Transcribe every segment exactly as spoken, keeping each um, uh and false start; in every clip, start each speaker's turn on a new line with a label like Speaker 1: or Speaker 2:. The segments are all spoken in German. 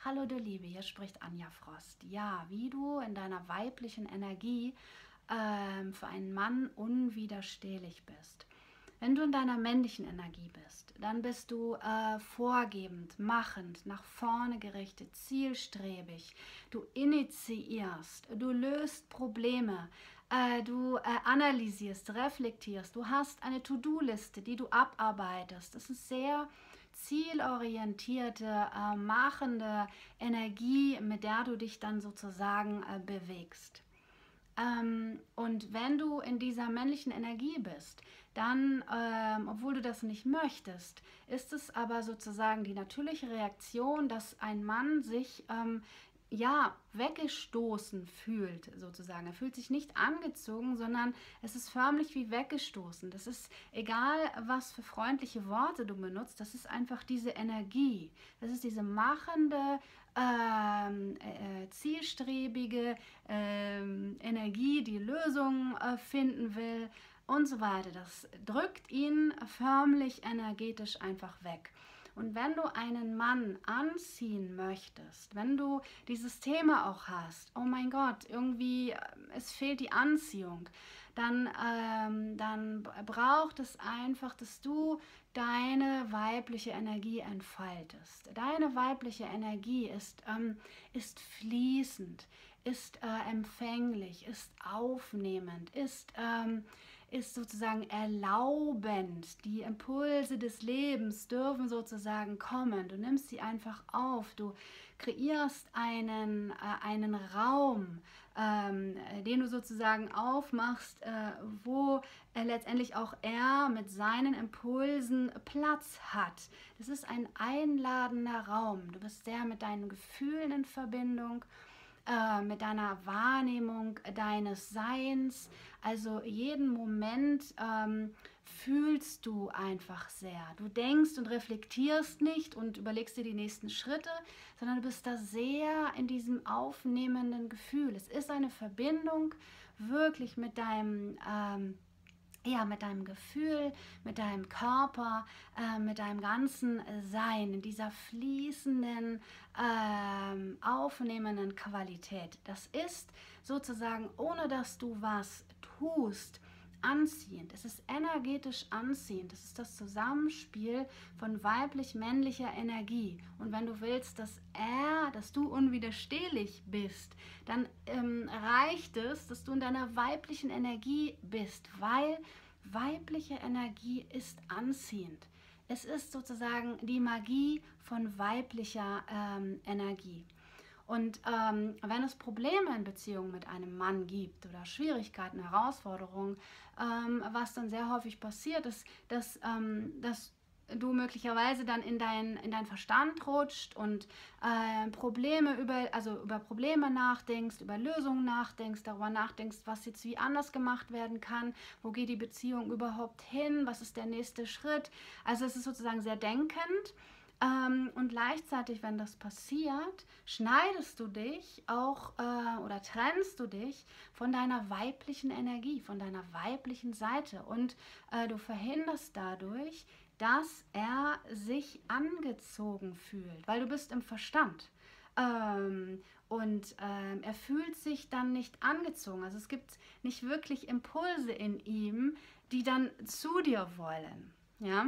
Speaker 1: Hallo du Liebe, hier spricht Anja Frost. Ja, wie du in deiner weiblichen Energie ähm, für einen Mann unwiderstehlich bist. Wenn du in deiner männlichen Energie bist, dann bist du äh, vorgebend, machend, nach vorne gerichtet, zielstrebig. Du initiierst, du löst Probleme, äh, du äh, analysierst, reflektierst. Du hast eine To-Do-Liste, die du abarbeitest. Das ist sehr zielorientierte, äh, machende Energie, mit der du dich dann sozusagen äh, bewegst. Ähm, und wenn du in dieser männlichen Energie bist, dann, ähm, obwohl du das nicht möchtest, ist es aber sozusagen die natürliche Reaktion, dass ein Mann sich ähm, ja, weggestoßen fühlt, sozusagen. Er fühlt sich nicht angezogen, sondern es ist förmlich wie weggestoßen. Das ist egal, was für freundliche Worte du benutzt, das ist einfach diese Energie. Das ist diese machende, ähm, äh, zielstrebige ähm, Energie, die Lösungen äh, finden will und so weiter. Das drückt ihn förmlich energetisch einfach weg. Und wenn du einen Mann anziehen möchtest, wenn du dieses Thema auch hast, oh mein Gott, irgendwie es fehlt die Anziehung, dann, ähm, dann braucht es einfach, dass du deine weibliche Energie entfaltest. Deine weibliche Energie ist, ähm, ist fließend, ist äh, empfänglich, ist aufnehmend, ist... Ähm, ist sozusagen erlaubend. Die Impulse des Lebens dürfen sozusagen kommen. Du nimmst sie einfach auf. Du kreierst einen, äh, einen Raum, ähm, den du sozusagen aufmachst, äh, wo äh, letztendlich auch er mit seinen Impulsen Platz hat. Das ist ein einladender Raum. Du bist sehr mit deinen Gefühlen in Verbindung, äh, mit deiner Wahrnehmung deines Seins. Also jeden Moment ähm, fühlst du einfach sehr. Du denkst und reflektierst nicht und überlegst dir die nächsten Schritte, sondern du bist da sehr in diesem aufnehmenden Gefühl. Es ist eine Verbindung wirklich mit deinem ähm, ja, mit deinem Gefühl, mit deinem Körper, äh, mit deinem ganzen Sein, in dieser fließenden, ähm, aufnehmenden Qualität. Das ist sozusagen, ohne dass du was tust, anziehend. Es ist energetisch anziehend. Es ist das Zusammenspiel von weiblich-männlicher Energie. Und wenn du willst, dass er, dass du unwiderstehlich bist, dann ähm, reicht es, dass du in deiner weiblichen Energie bist, weil weibliche Energie ist anziehend. Es ist sozusagen die Magie von weiblicher ähm, Energie. Und ähm, wenn es Probleme in Beziehungen mit einem Mann gibt oder Schwierigkeiten, Herausforderungen, ähm, was dann sehr häufig passiert ist, dass, ähm, dass du möglicherweise dann in, dein, in deinen Verstand rutscht und äh, Probleme über, also über Probleme nachdenkst, über Lösungen nachdenkst, darüber nachdenkst, was jetzt wie anders gemacht werden kann, wo geht die Beziehung überhaupt hin, was ist der nächste Schritt. Also es ist sozusagen sehr denkend. Ähm, und gleichzeitig, wenn das passiert, schneidest du dich auch äh, oder trennst du dich von deiner weiblichen Energie, von deiner weiblichen Seite und äh, du verhinderst dadurch, dass er sich angezogen fühlt, weil du bist im Verstand. Ähm, und ähm, er fühlt sich dann nicht angezogen. Also es gibt nicht wirklich Impulse in ihm, die dann zu dir wollen. Ja,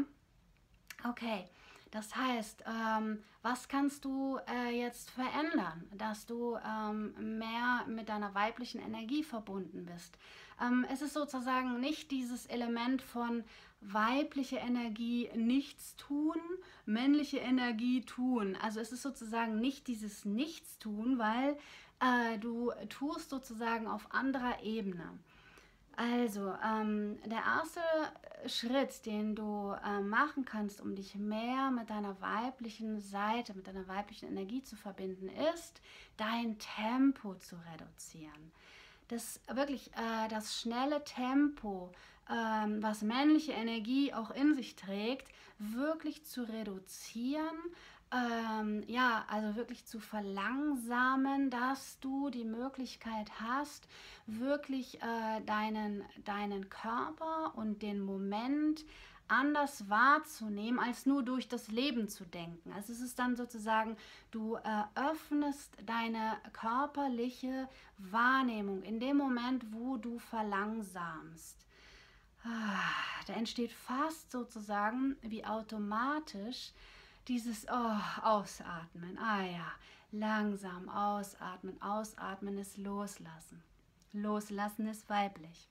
Speaker 1: okay. Das heißt, ähm, was kannst du äh, jetzt verändern, dass du ähm, mehr mit deiner weiblichen Energie verbunden bist? Ähm, es ist sozusagen nicht dieses Element von weibliche Energie nichts tun, männliche Energie tun. Also es ist sozusagen nicht dieses Nichtstun, weil äh, du tust sozusagen auf anderer Ebene. Also, ähm, der erste Schritt, den du äh, machen kannst, um dich mehr mit deiner weiblichen Seite, mit deiner weiblichen Energie zu verbinden, ist, dein Tempo zu reduzieren. Das wirklich äh, das schnelle Tempo, ähm, was männliche Energie auch in sich trägt, wirklich zu reduzieren, ähm, ja, also wirklich zu verlangsamen, dass du die Möglichkeit hast, wirklich äh, deinen, deinen Körper und den Moment anders wahrzunehmen, als nur durch das Leben zu denken. Also es ist dann sozusagen, du eröffnest deine körperliche Wahrnehmung in dem Moment, wo du verlangsamst. Da entsteht fast sozusagen wie automatisch dieses oh, Ausatmen. Ah ja, langsam ausatmen. Ausatmen ist Loslassen. Loslassen ist weiblich.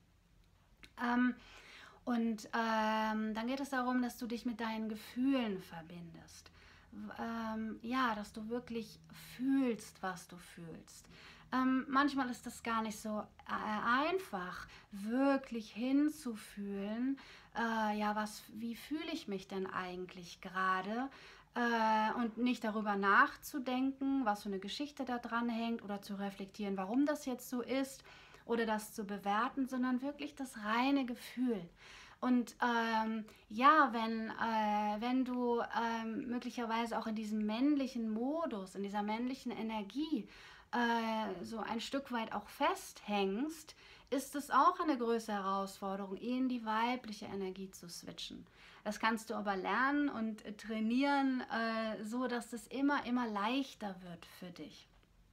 Speaker 1: Ähm, und ähm, dann geht es darum, dass du dich mit deinen Gefühlen verbindest. Ähm, ja, dass du wirklich fühlst, was du fühlst. Ähm, manchmal ist das gar nicht so äh, einfach, wirklich hinzufühlen, äh, ja, was, wie fühle ich mich denn eigentlich gerade? Äh, und nicht darüber nachzudenken, was für eine Geschichte da dran hängt oder zu reflektieren, warum das jetzt so ist oder das zu bewerten, sondern wirklich das reine Gefühl. Und ähm, ja, wenn, äh, wenn du ähm, möglicherweise auch in diesem männlichen Modus, in dieser männlichen Energie äh, so ein Stück weit auch festhängst, ist es auch eine größere Herausforderung, in die weibliche Energie zu switchen. Das kannst du aber lernen und trainieren, äh, so dass es immer, immer leichter wird für dich.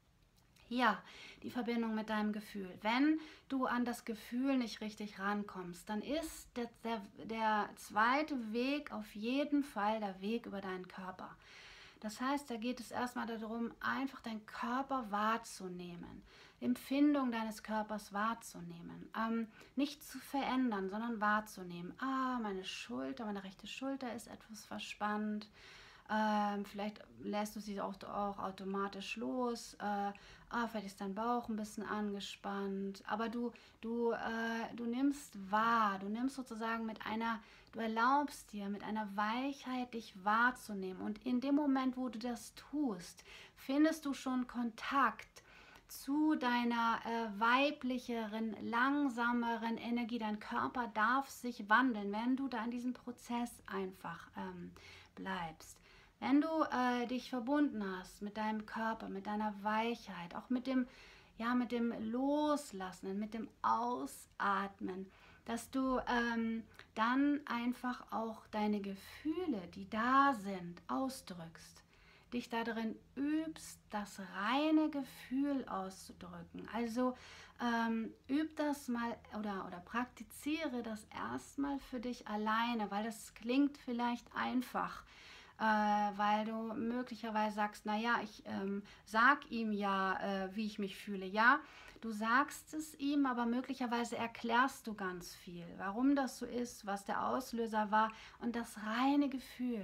Speaker 1: Ja, die Verbindung mit deinem Gefühl. Wenn du an das Gefühl nicht richtig rankommst, dann ist der, der, der zweite Weg auf jeden Fall der Weg über deinen Körper. Das heißt, da geht es erstmal darum, einfach deinen Körper wahrzunehmen, Empfindung deines Körpers wahrzunehmen, ähm, nicht zu verändern, sondern wahrzunehmen. Ah, meine Schulter, meine rechte Schulter ist etwas verspannt. Ähm, vielleicht lässt du sie auch, auch automatisch los. Äh, ah, vielleicht ist dein Bauch ein bisschen angespannt. Aber du, du, äh, du nimmst wahr, du nimmst sozusagen mit einer, du erlaubst dir mit einer Weichheit dich wahrzunehmen. Und in dem Moment, wo du das tust, findest du schon Kontakt zu deiner äh, weiblicheren, langsameren Energie. Dein Körper darf sich wandeln, wenn du da in diesem Prozess einfach ähm, bleibst. Wenn du äh, dich verbunden hast mit deinem Körper, mit deiner Weichheit, auch mit dem, ja, mit dem Loslassen, mit dem Ausatmen, dass du ähm, dann einfach auch deine Gefühle, die da sind, ausdrückst. Dich darin übst, das reine Gefühl auszudrücken. Also ähm, üb das mal oder, oder praktiziere das erstmal für dich alleine, weil das klingt vielleicht einfach. Äh, weil du möglicherweise sagst, naja, ich ähm, sag ihm ja, äh, wie ich mich fühle. Ja, du sagst es ihm, aber möglicherweise erklärst du ganz viel, warum das so ist, was der Auslöser war und das reine Gefühl.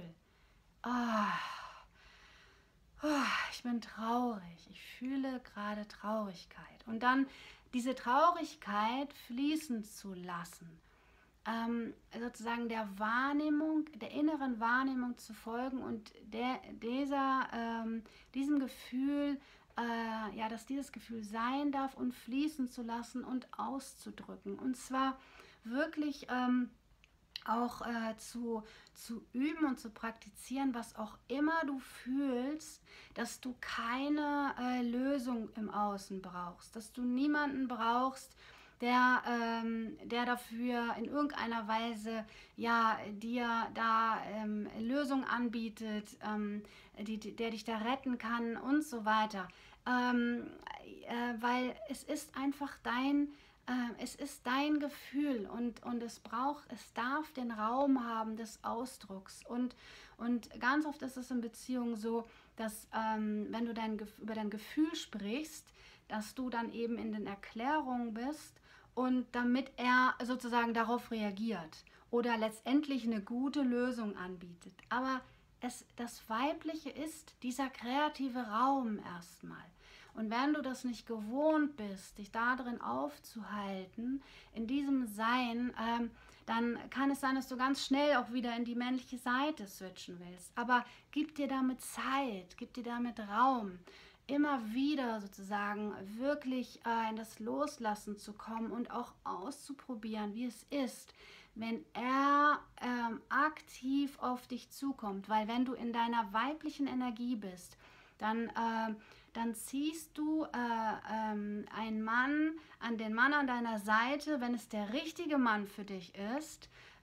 Speaker 1: Oh, oh, ich bin traurig, ich fühle gerade Traurigkeit. Und dann diese Traurigkeit fließen zu lassen. Ähm, sozusagen der Wahrnehmung, der inneren Wahrnehmung zu folgen und der, dieser, ähm, diesem Gefühl, äh, ja, dass dieses Gefühl sein darf und fließen zu lassen und auszudrücken. Und zwar wirklich ähm, auch äh, zu, zu üben und zu praktizieren, was auch immer du fühlst, dass du keine äh, Lösung im Außen brauchst, dass du niemanden brauchst, der, ähm, der dafür in irgendeiner Weise ja, dir da ähm, Lösungen anbietet, ähm, die, der dich da retten kann und so weiter. Ähm, äh, weil es ist einfach dein, äh, es ist dein Gefühl und, und es braucht, es darf den Raum haben des Ausdrucks. Und, und ganz oft ist es in Beziehungen so, dass ähm, wenn du dein, über dein Gefühl sprichst, dass du dann eben in den Erklärungen bist, und damit er sozusagen darauf reagiert oder letztendlich eine gute Lösung anbietet. Aber es, das Weibliche ist dieser kreative Raum erstmal. Und wenn du das nicht gewohnt bist, dich da drin aufzuhalten, in diesem Sein, ähm, dann kann es sein, dass du ganz schnell auch wieder in die männliche Seite switchen willst. Aber gib dir damit Zeit, gib dir damit Raum, immer wieder sozusagen wirklich äh, in das Loslassen zu kommen und auch auszuprobieren, wie es ist, wenn er ähm, aktiv auf dich zukommt. Weil wenn du in deiner weiblichen Energie bist, dann, äh, dann ziehst du äh, ähm, einen Mann an den Mann an deiner Seite, wenn es der richtige Mann für dich ist,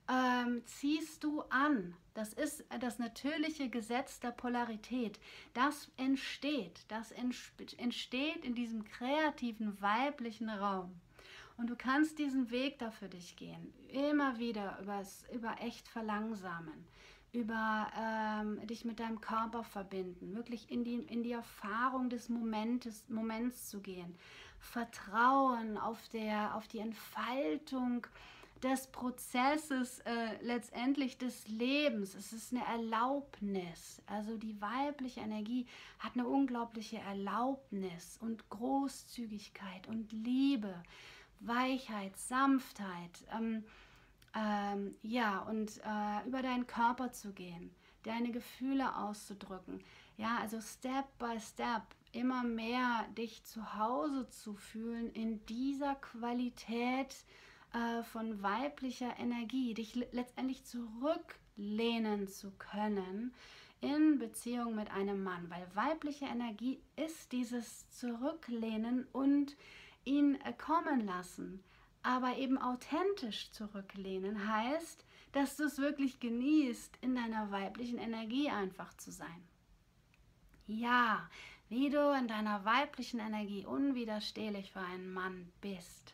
Speaker 1: ähm, ziehst du an. Das ist das natürliche Gesetz der Polarität. Das entsteht, das entsteht in diesem kreativen weiblichen Raum. Und du kannst diesen Weg da für dich gehen. Immer wieder übers, über echt verlangsamen, über ähm, dich mit deinem Körper verbinden, wirklich in die, in die Erfahrung des Momentes, Moments zu gehen. Vertrauen auf, der, auf die Entfaltung des Prozesses, äh, letztendlich des Lebens. Es ist eine Erlaubnis. Also die weibliche Energie hat eine unglaubliche Erlaubnis und Großzügigkeit und Liebe, Weichheit, Sanftheit, ähm, ähm, ja, und äh, über deinen Körper zu gehen, deine Gefühle auszudrücken. Ja, also Step by Step immer mehr dich zu Hause zu fühlen in dieser Qualität äh, von weiblicher Energie, dich letztendlich zurücklehnen zu können in Beziehung mit einem Mann, weil weibliche Energie ist dieses Zurücklehnen und ihn äh, kommen lassen. Aber eben authentisch zurücklehnen heißt, dass du es wirklich genießt, in deiner weiblichen Energie einfach zu sein. Ja, wie du in deiner weiblichen Energie unwiderstehlich für einen Mann bist.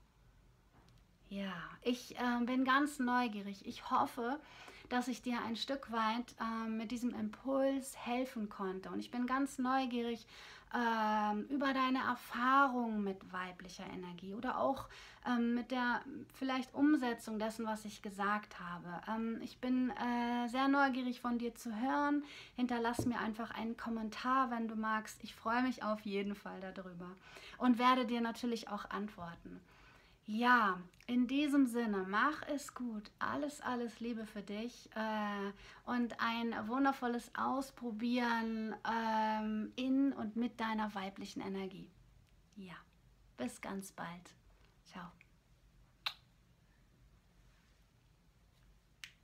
Speaker 1: Ja, ich äh, bin ganz neugierig. Ich hoffe, dass ich dir ein Stück weit äh, mit diesem Impuls helfen konnte. Und ich bin ganz neugierig äh, über deine Erfahrungen mit weiblicher Energie oder auch ähm, mit der vielleicht Umsetzung dessen, was ich gesagt habe. Ähm, ich bin äh, sehr neugierig von dir zu hören. Hinterlass mir einfach einen Kommentar, wenn du magst. Ich freue mich auf jeden Fall darüber und werde dir natürlich auch antworten. Ja, in diesem Sinne, mach es gut. Alles, alles Liebe für dich äh, und ein wundervolles Ausprobieren ähm, in und mit deiner weiblichen Energie. Ja, bis ganz bald. Ciao.